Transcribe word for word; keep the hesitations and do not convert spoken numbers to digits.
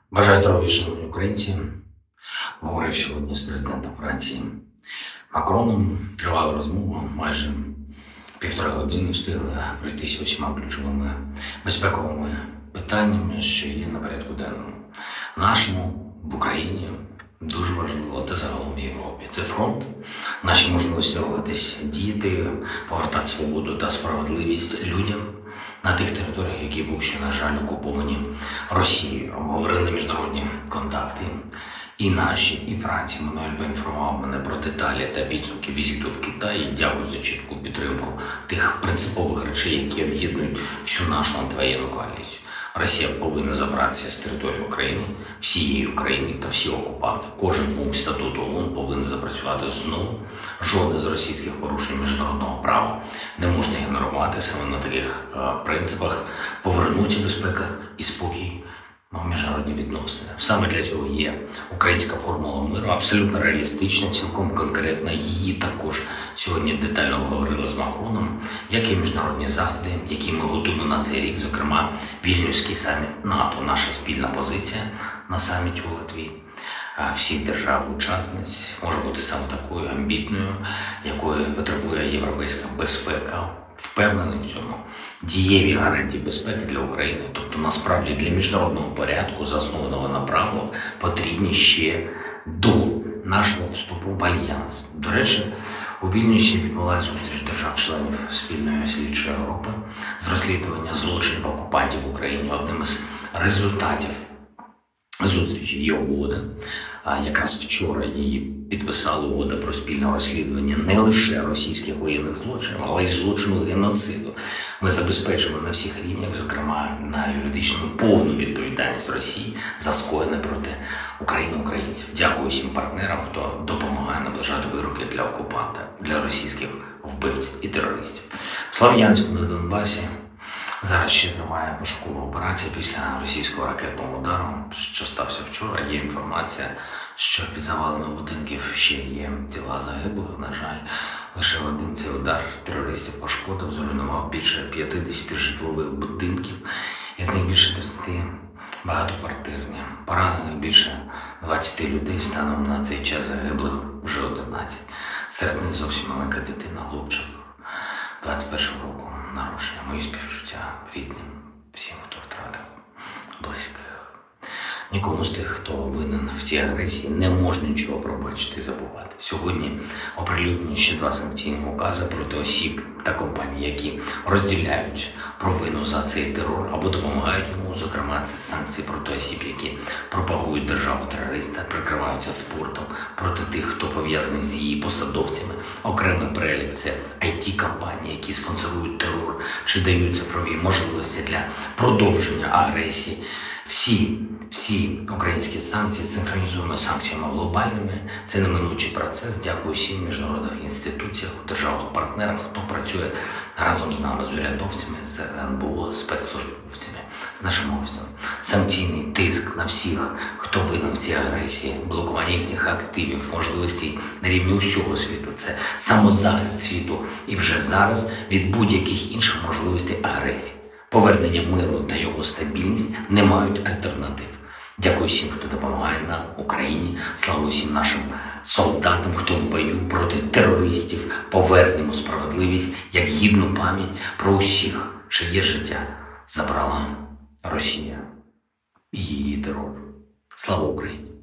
Бажаю здоров'я, шановні українці. Говорив сьогодні з президентом Франції Макроном. Тривала розмова, майже півтори години встигли пройтися усіма ключовими безпековими питаннями, що є на порядку денному. Нашому в Україні дуже важливо, та загалом в Європі. Це фронт, наші можливості рухатись, діяти, повертати свободу та справедливість людям на тих територіях, які були ще, на жаль, окуповані Росією. Обговорили міжнародні контакти. І наші, і Франція. Мануель поінформував мене про деталі та підсумки візиту в Китаї. Дякую за чітку підтримку тих принципових речей, які об'єднують всю нашу антивоєнну коаліцію. Росія повинна забратися з території України, всієї України та всі окупанти. Кожен пункт статуту ООН повинен запрацювати знову. Жодне з російських порушень міжнародного права не можна ігнорувати. Саме на таких е, принципах повернуться безпека і спокій в міжнародні відносини. Саме для цього є українська формула миру, абсолютно реалістична, цілком конкретна. Її також сьогодні детально обговорили з Макроном, як і міжнародні заходи, які ми готуємо на цей рік, зокрема Вільнюський саміт НАТО, наша спільна позиція на саміті у Литві. Всіх держав-учасниць може бути саме такою амбітною, якої потребує європейська безпека. Впевнений в цьому. Дієві гарантії безпеки для України, тобто насправді для міжнародного порядку, заснованого на правилах, потрібні ще до нашого вступу в Альянс. До речі, у Вільнюсі відбулася зустріч держав-членів спільної слідчої групи з розслідування злочинів окупантів в Україні. Одним із результатів зустрічі є угода. А якраз вчора її підписали угода про спільне розслідування не лише російських воєнних злочинів, але й злочину геноциду. Ми забезпечимо на всіх рівнях, зокрема на юридичну повну відповідальність Росії за скоєне проти України українців. Дякую всім партнерам, хто допомагає наближати вироки для окупанта, для російських вбивців і терористів. В Слов'янську на Донбасі зараз ще триває пошукова операція після російського ракетного удару, що стався вчора. Є інформація, що під завалами будинків ще є тіла загиблих. На жаль, лише один цей удар терористів пошкодив, зруйнував більше п'ятдесят житлових будинків, із них більше тридцять багатоквартирні. Поранених більше двадцять людей, станом на цей час загиблих вже одинадцять. Серед них зовсім маленька дитина, хлопчик двадцять першого року народження. Мої співчуття рідним, всім, хто втратив близьких. Нікому з тих, хто винен в цій агресії, не можна нічого пробачити і забувати. Сьогодні оприлюднені ще два санкційні укази проти осіб та компаній, які розділяють провину за цей терор або допомагають йому. Зокрема, це санкції проти осіб, які пропагують державу-терориста, прикриваються спортом, проти тих, хто пов'язаний з її посадовцями. Окремий перелік – це ай ті-компанії, які спонсорують терор чи дають цифрові можливості для продовження агресії. Всі, всі українські санкції синхронізуємо з санкціями глобальними. Це неминучий процес. Дякую всім міжнародних інституціях, державах-партнерах, хто працює разом з нами, з урядовцями, з ен бе о, спецслужбовцями, з нашим офісом. Санкційний тиск на всіх, хто винен в цій агресії, блокування їхніх активів, можливостей на рівні усього світу. Це самозахист світу і вже зараз від будь-яких інших можливостей агресії. Повернення миру та його стабільність не мають альтернатив. Дякую всім, хто допомагає нам, Україні. Слава усім нашим солдатам, хто в бою проти терористів. Повернемо справедливість, як гідну пам'ять про усіх, чиє життя забрала Росія і її терор. Слава Україні!